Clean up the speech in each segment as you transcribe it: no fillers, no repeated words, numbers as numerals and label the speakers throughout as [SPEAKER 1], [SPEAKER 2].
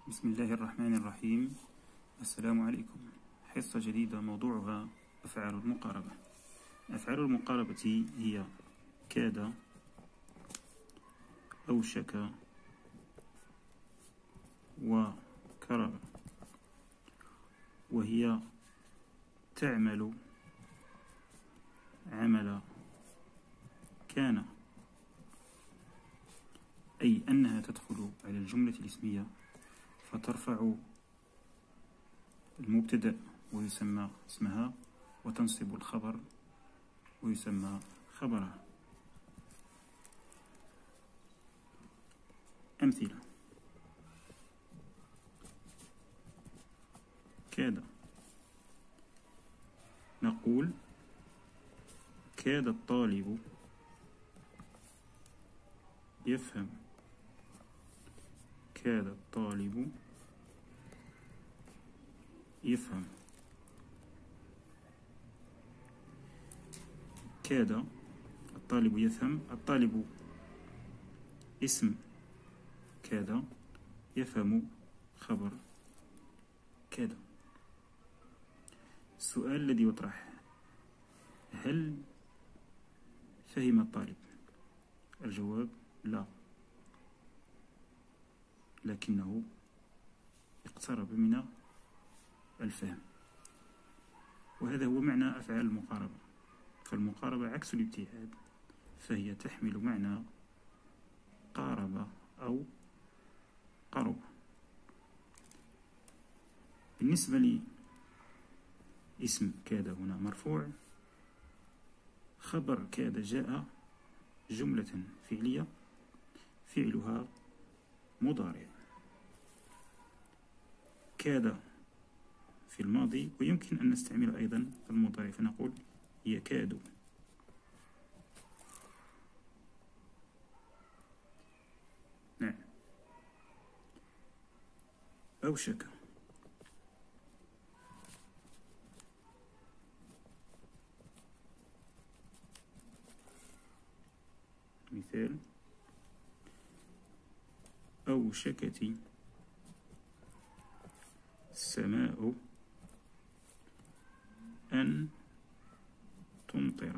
[SPEAKER 1] بسم الله الرحمن الرحيم. السلام عليكم. حصة جديدة موضوعها أفعال المقاربة. أفعال المقاربة هي كاد، أوشك، وقرب، وهي تعمل عمل كان، أي أنها تدخل على الجملة الاسمية فترفع المبتدأ ويسمى اسمها، وتنصب الخبر ويسمى خبرها. أمثلة: كاد، نقول كاد الطالب يفهم. كاد الطالب يفهم. كاد الطالب يفهم. الطالب اسم كاد، يفهم خبر كاد. السؤال الذي يطرح: هل فهم الطالب؟ الجواب: لا، لكنه اقترب من الفهم. وهذا هو معنى أفعال المقاربة. فالمقاربة عكس الابتعاد، فهي تحمل معنى قارب أو قرب. بالنسبة لاسم كاد هنا مرفوع، خبر كاد جاء جملة فعلية فعلها مضارع. كاد في الماضي، ويمكن أن نستعمل أيضا المضارع فنقول يكاد. نعم. أوشك، مثال: أوشكت السماء أن تمطر.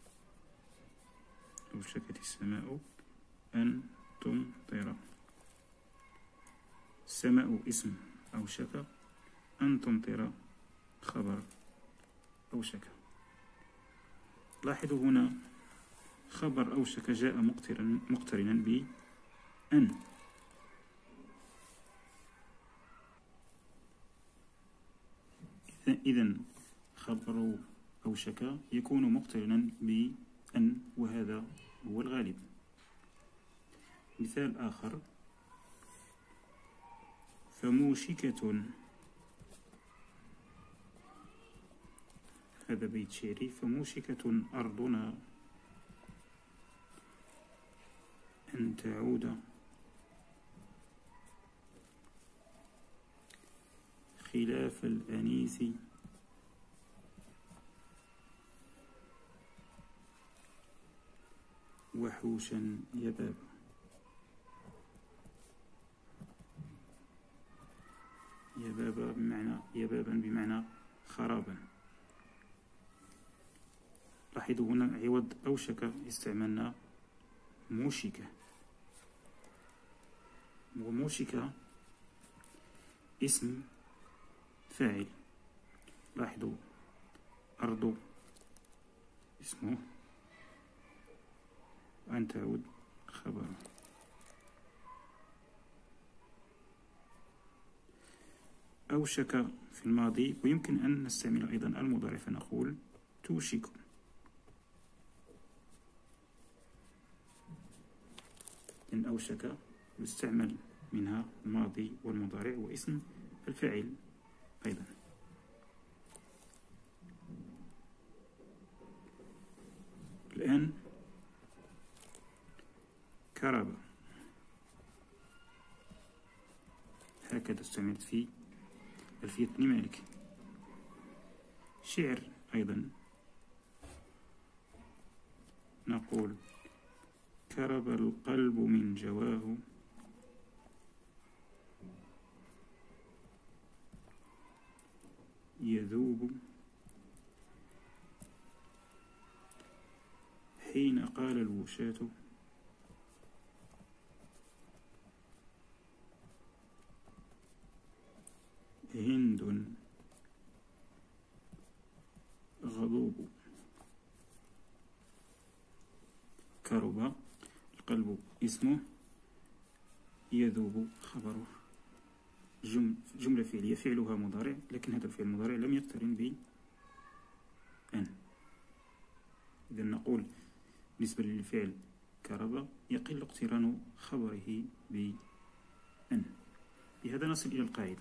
[SPEAKER 1] أوشكت السماء أن تمطر. السماء اسم أوشك، أن تمطر خبر أوشك. لاحظوا هنا خبر أوشك جاء مقترنا بأن. إذن خبر أوشك يكون مقترنا بأن، وهذا هو الغالب. مثال آخر: فموشكة، هذا بيت شعري، فموشكة أرضنا أن تعود خلاف الأنيس وحوشا يباب. يبابا بمعنى خرابا. لاحظوا هنا عوض أوشك استعملنا موشكة، وموشكة اسم فاعل. لاحظوا أرض اسمه، أن تعود خبر. أوشك في الماضي، ويمكن أن نستعمل أيضا المضارع فنقول توشك. إن أوشك يستعمل منها الماضي والمضارع واسم الفاعل أيضا. الآن كرب، هكذا استعملت في ألفية بن مالك. شعر أيضا، نقول كرب القلب من جواه يذوب حين قال الوشاة هند غضوب. كرب القلب اسمه، يذوب خبره. جملة فعلية فعلها مضارع، لكن هذا الفعل المضارع لم يقترن ب أن. إذا نقول بالنسبة للفعل كرب يقل اقتران خبره بأن. بهذا نصل إلى القاعدة.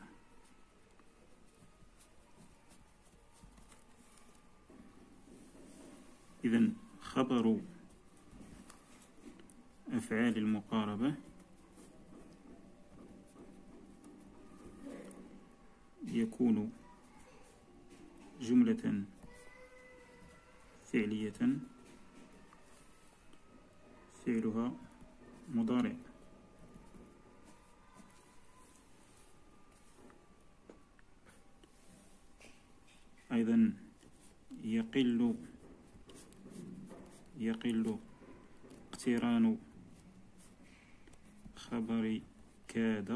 [SPEAKER 1] إذا خبر أفعال المقاربة يكون جملة فعلية فعلها مضارع، أيضا يقل اقتران خبر كاد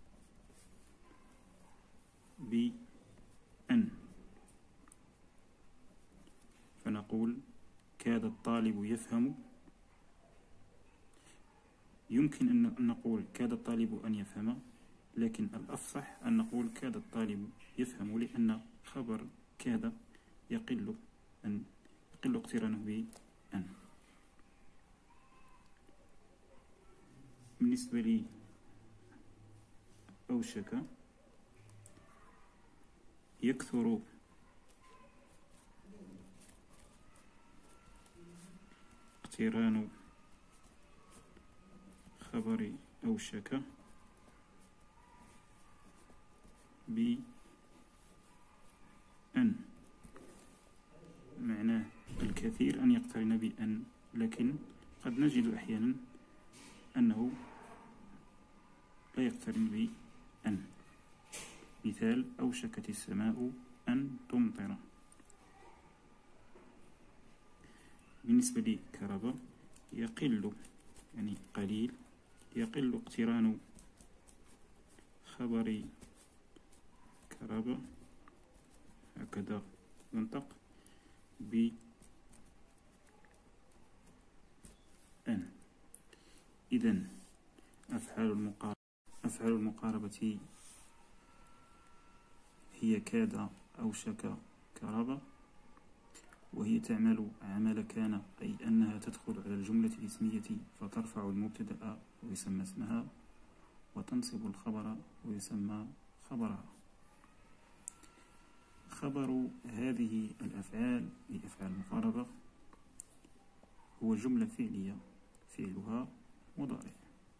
[SPEAKER 1] بأن، فنقول كاد الطالب يفهم. يمكن أن نقول كاد الطالب أن يفهم، لكن الأفصح أن نقول كاد الطالب يفهم، لأن خبر كاد يقل اقترانه بأن. بالنسبة لي أوشك يكثر اقتران خبر أوشك بأن، معناه الكثير أن يقترن بأن، لكن قد نجد أحيانا أنه لا يقترن بأن. مثال: أوشكت السماء أن تمطر. بالنسبة لكرب يقل، يعني قليل، يقل اقتران خبر كرب، هكذا ينطق، بأن. إذن أفعال المقاربة هي كاد، أوشك، كرب، وهي تعمل عمل كان، أي أنها تدخل على الجملة الاسمية فترفع المبتدأ ويسمى اسمها، وتنصب الخبر ويسمى خبرها. خبر هذه الأفعال بأفعال المقاربة هو جملة فعلية فعلها مضارع.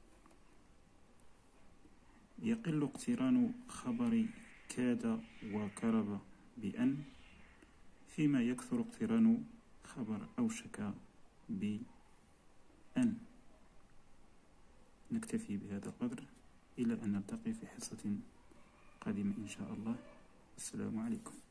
[SPEAKER 1] يقل اقتران خبر كاد وكرب بأن، فيما يكثر اقتران خبر أوشك بأن. نكتفي بهذا القدر، إلى أن نلتقي في حصة قادمة إن شاء الله. السلام عليكم.